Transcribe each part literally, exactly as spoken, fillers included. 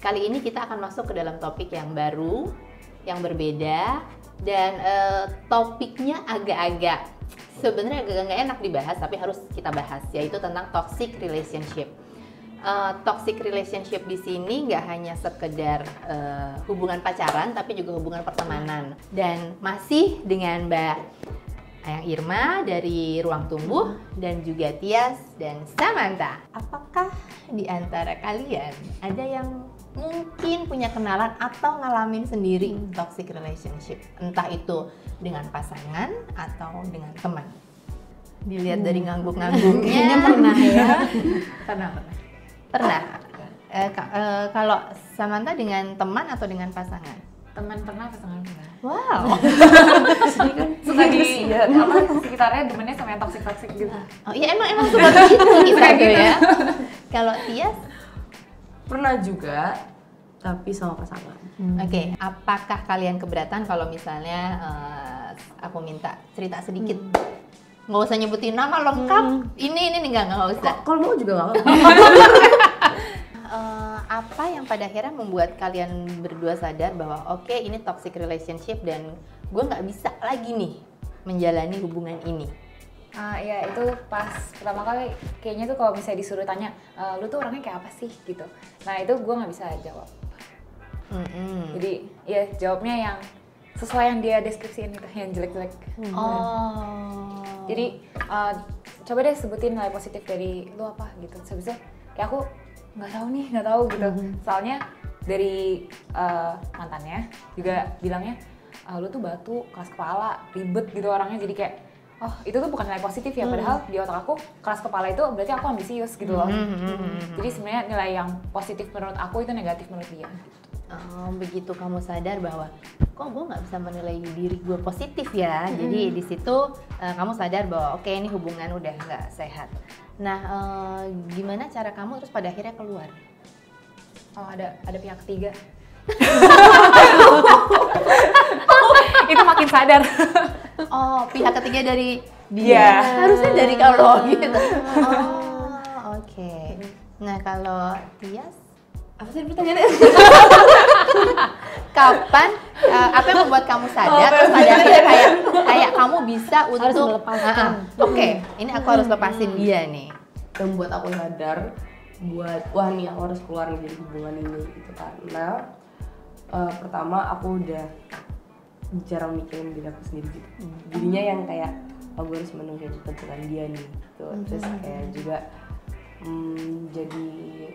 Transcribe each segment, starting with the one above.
kali ini kita akan masuk ke dalam topik yang baru, yang berbeda, dan uh, topiknya agak-agak sebenarnya agak nggak enak dibahas, tapi harus kita bahas, yaitu tentang toxic relationship. Uh, toxic relationship di sini nggak hanya sekedar uh, hubungan pacaran, tapi juga hubungan pertemanan. Dan masih dengan Mbak Ayang Irma dari Ruang Tumbuh dan juga Tias dan Samantha. Apakah di antara kalian ada yang mungkin punya kenalan atau ngalamin sendiri toxic relationship? Entah itu dengan pasangan atau dengan teman. Dilihat dari ngangguk-ngangguknya. Kayaknya pernah ya. Pernah, pernah. Pernah. Eh, ka- eh, kalau Samantha dengan teman atau dengan pasangan? Teman pernah, pasangan pernah. Wow. Suka di apa sekitarnya demennya sama yang toksik-toksik gitu. Oh iya, emang emang suka begitu kita tuh ya. Kalau Tias, Pernah juga, tapi sama pasangan. hmm. oke. Okay. Apakah kalian keberatan kalau misalnya eh, aku minta cerita sedikit? Nggak usah nyebutin nama lengkap. Ini ini nih nggak nggak usah. Kalau mau juga nggak apa-apa. Eh, apa yang pada akhirnya membuat kalian berdua sadar bahwa oke okay, ini toxic relationship dan gue nggak bisa lagi nih menjalani hubungan ini? Ah ya itu pas pertama kali kayaknya tuh kalau misalnya disuruh tanya, e, lu tuh orangnya kayak apa sih gitu. Nah itu gue nggak bisa jawab. Mm-mm. Jadi ya jawabnya yang sesuai yang dia deskripsiin itu, yang jelek-jelek. Oh. Jadi uh, coba deh sebutin nilai positif dari lu apa gitu. Sebisa kayak aku nggak tahu nih, nggak tahu gitu. Soalnya dari uh, mantannya juga bilangnya uh, lu tuh batu, keras kepala, ribet gitu orangnya. Jadi kayak oh itu tuh bukan nilai positif ya. Padahal di otak aku keras kepala itu berarti aku ambisius gitu loh. Jadi sebenarnya nilai yang positif menurut aku itu negatif menurut dia. Oh, begitu kamu sadar bahwa kok gue nggak bisa menilai diri gue positif ya. Mm-hmm. Jadi di situ uh, kamu sadar bahwa oke okay, ini hubungan udah nggak sehat. Nah, uh, gimana cara kamu terus pada akhirnya keluar? Oh ada ada pihak ketiga. Itu makin sadar. Oh, pihak ketiga dari dia. Yeah. Harusnya dari kalau gitu. Oh, oke. Okay. Nah, kalau Tias, Apa sih pertanyaannya? kapan uh, apa yang membuat kamu sadar terus pada akhirnya kayak kayak kamu bisa untuk Harus melepaskan. Uh-uh. Oke, okay, ini aku harus lepasin dia nih. Yang membuat aku sadar buat wah nih aku harus keluar dari hubungan ini gitu karena uh, pertama aku udah jarang mikirin diri aku sendiri gitu. Jadinya yang kayak oh, gue harus memenuhi kebutuhan dia nih gitu. Terus kayak juga hmm, jadi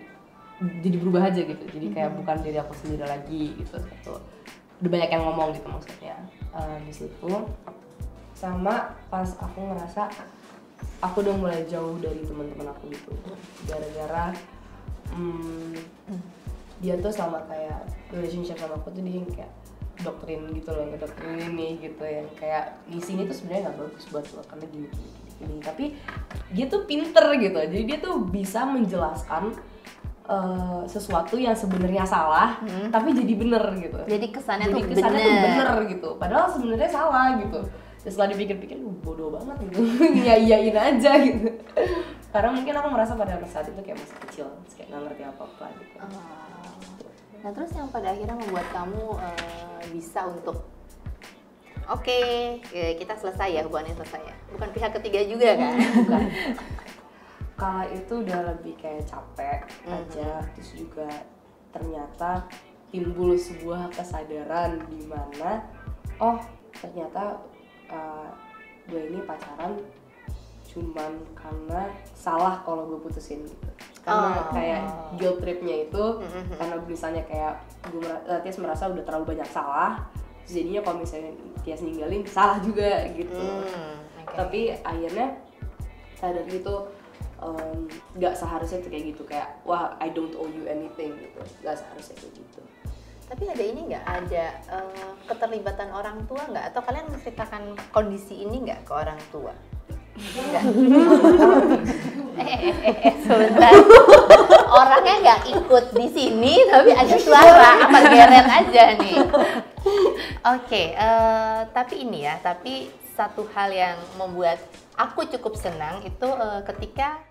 jadi berubah aja gitu, jadi kayak bukan diri aku sendiri lagi gitu. Satu udah banyak yang ngomong gitu maksudnya uh, di situ. Sama pas aku ngerasa aku udah mulai jauh dari teman-teman aku gitu gara-gara um, dia tuh sama kayak relationship sama aku tuh dia yang kayak doktrin gitu loh, ngedoktrin ini gitu yang kayak isinya tuh sebenarnya nggak bagus buat lo karena gini, gini gini gini tapi dia tuh pinter gitu, jadi dia tuh bisa menjelaskan Uh, sesuatu yang sebenarnya salah, hmm. tapi jadi bener gitu. Jadi kesannya jadi tuh kesannya bener. tuh bener gitu. Padahal sebenarnya salah gitu. Terus setelah dipikir-pikir, uh, bodoh banget gitu. Ya iyain aja gitu. Karena mungkin aku merasa pada saat itu kayak masih kecil, kayak nggak ngerti apa-apa gitu. Oh. Nah terus yang pada akhirnya membuat kamu uh, bisa untuk oke okay, kita selesai ya, hubungannya selesai ya. Bukan pihak ketiga juga kan? Bukan. Kala itu udah lebih kayak capek mm-hmm. aja, terus juga ternyata timbul sebuah kesadaran di mana oh ternyata uh, gue ini pacaran cuman karena salah kalau gue putusin gitu. Karena oh. kayak guilt tripnya itu mm-hmm. karena misalnya kayak gue merasa, Tias merasa udah terlalu banyak salah, terus jadinya kalau misalnya Tias ninggalin salah juga gitu. Mm, okay. Tapi akhirnya sadar gitu nggak um, seharusnya tuh kayak gitu, kayak wah I don't owe you anything gitu, nggak seharusnya kayak gitu. Tapi ada ini nggak, ada uh, keterlibatan orang tua nggak? Atau kalian menceritakan kondisi ini nggak ke orang tua? Enggak. eh, eh, eh, eh, sebentar. Orangnya nggak ikut di sini, tapi ada suara apa geret aja nih. Oke, okay, uh, tapi ini ya, tapi satu hal yang membuat aku cukup senang itu uh, ketika